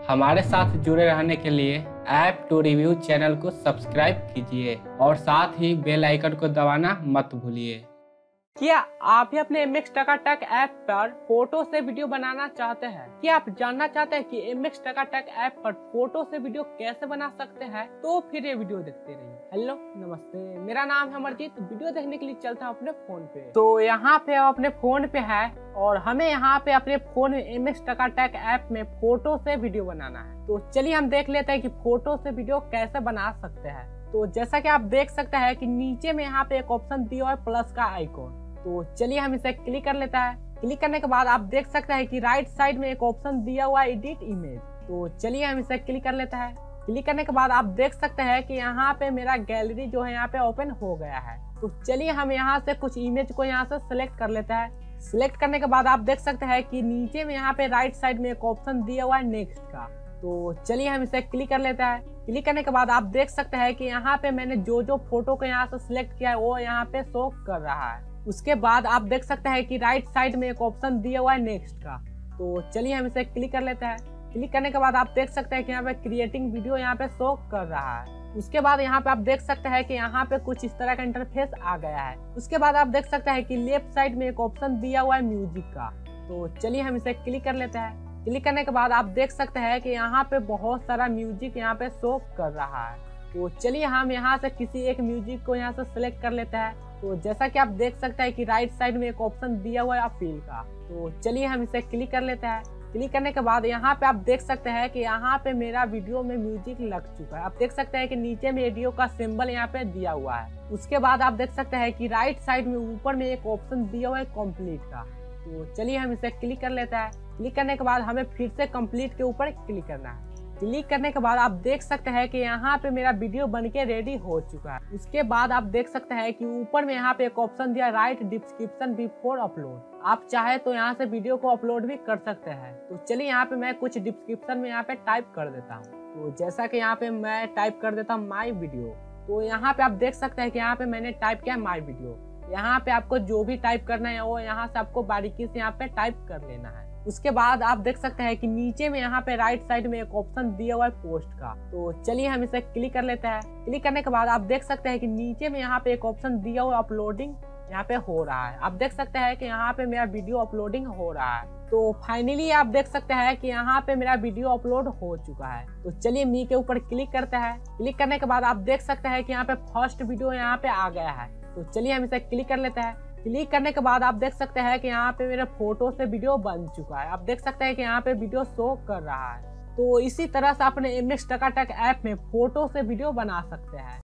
हमारे साथ जुड़े रहने के लिए ऐप टू रिव्यू चैनल को सब्सक्राइब कीजिए और साथ ही बेल आइकन को दबाना मत भूलिए। क्या आप भी अपने MX टकाटक ऐप पर फोटो से वीडियो बनाना चाहते हैं? क्या आप जानना चाहते हैं कि MX टकाटक ऐप पर फोटो से वीडियो कैसे बना सकते हैं? तो फिर ये वीडियो देखते रहिए। हेलो नमस्ते, मेरा नाम है अमरजीत। वीडियो देखने के लिए चलता हूँ अपने फोन पे। तो यहाँ पे अपने फोन पे है और हमें यहाँ पे अपने फोन में MX टकाटक ऐप में फोटो से वीडियो बनाना है। तो चलिए हम देख लेते हैं कि फोटो से वीडियो कैसे बना सकते हैं। तो जैसा कि आप देख सकते हैं कि नीचे में यहाँ पे एक ऑप्शन दिया है प्लस का आइकॉन। तो चलिए हम इसे क्लिक कर लेता है। क्लिक करने के बाद आप देख सकते हैं कि राइट साइड में एक ऑप्शन दिया हुआ है एडिट इमेज। तो चलिए हम इसे क्लिक कर लेता है। क्लिक करने के बाद आप देख सकते हैं कि यहाँ पे मेरा गैलरी जो है यहाँ पे ओपन हो गया है। तो चलिए हम यहाँ से कुछ इमेज को यहाँ से सिलेक्ट कर लेता है। सिलेक्ट करने के बाद आप देख सकते हैं कि नीचे में यहाँ पे राइट साइड में एक ऑप्शन दिया हुआ है नेक्स्ट का। तो चलिए हम इसे क्लिक कर लेता है। क्लिक करने के बाद आप देख सकते हैं कि यहाँ पे मैंने जो फोटो को यहाँ से सिलेक्ट किया है वो यहाँ पे शो कर रहा है। उसके बाद आप देख सकते हैं कि राइट साइड में एक ऑप्शन दिया हुआ है नेक्स्ट का। तो चलिए हम इसे क्लिक कर लेते हैं। क्लिक करने के बाद आप देख सकते हैं कि यहाँ पे क्रिएटिंग वीडियो यहाँ पे शो कर रहा है। उसके बाद यहाँ पे आप देख सकते हैं कि यहाँ पे कुछ इस तरह का इंटरफेस आ गया है। उसके बाद आप देख सकते हैं कि लेफ्ट साइड में एक ऑप्शन दिया हुआ है म्यूजिक का। तो चलिए हम इसे क्लिक कर लेते हैं। क्लिक करने के बाद आप देख सकते हैं कि यहाँ पे बहुत सारा म्यूजिक यहाँ पे शो कर रहा है। तो चलिए हम यहाँ से किसी एक म्यूजिक को यहाँ से सिलेक्ट कर लेते हैं। तो जैसा कि आप देख सकते हैं कि राइट साइड में एक ऑप्शन दिया हुआ है अपील का। तो चलिए हम इसे क्लिक कर लेते हैं। क्लिक करने के बाद यहाँ पे आप देख सकते हैं कि यहाँ पे मेरा वीडियो में म्यूजिक लग चुका है। आप देख सकते हैं कि नीचे में रेडियो का सिंबल यहाँ पे दिया हुआ है। उसके बाद आप देख सकते हैं कि राइट साइड में ऊपर में एक ऑप्शन दिया हुआ है कंप्लीट का। तो चलिए हम इसे क्लिक कर लेते हैं। क्लिक करने के बाद हमें फिर से कंप्लीट के ऊपर क्लिक करना है। क्लिक करने के बाद आप देख सकते हैं कि यहाँ पे मेरा वीडियो बनके रेडी हो चुका है। उसके बाद आप देख सकते हैं कि ऊपर में यहाँ पे एक ऑप्शन दिया राइट डिस्क्रिप्शन बिफोर अपलोड। आप चाहे तो यहाँ से वीडियो को अपलोड भी कर सकते हैं। तो चलिए यहाँ पे मैं कुछ डिस्क्रिप्शन में यहाँ पे टाइप कर देता हूँ। तो जैसा कि यहाँ पे मैं टाइप कर देता हूँ माई वीडियो। तो यहाँ पे आप देख सकते हैं कि यहाँ पे मैंने टाइप किया माई वीडियो। यहाँ पे आपको जो भी टाइप करना है वो यहाँ से आपको बारीकी से यहाँ पे टाइप कर लेना है। उसके बाद आप देख सकते हैं कि नीचे में यहाँ पे राइट साइड में एक ऑप्शन दिया हुआ है पोस्ट का। तो चलिए हम इसे क्लिक कर लेते हैं। क्लिक करने के बाद आप देख सकते हैं कि नीचे में यहाँ पे एक ऑप्शन दिया हुआ है अपलोडिंग यहाँ पे हो रहा है। आप देख सकते हैं कि यहाँ पे मेरा वीडियो अपलोडिंग हो रहा है। तो फाइनली आप देख सकते हैं कि यहाँ पे मेरा वीडियो अपलोड हो चुका है। तो चलिए मी के ऊपर क्लिक करते हैं। क्लिक करने के बाद आप देख सकते हैं कि यहाँ पे फर्स्ट वीडियो यहाँ पे आ गया है। तो चलिए हम इसे क्लिक कर लेते हैं। क्लिक करने के बाद आप देख सकते हैं कि यहाँ पे मेरे फोटो से वीडियो बन चुका है। आप देख सकते हैं कि यहाँ पे वीडियो शो कर रहा है। तो इसी तरह से अपने MX टकाटक ऐप में फोटो से वीडियो बना सकते हैं।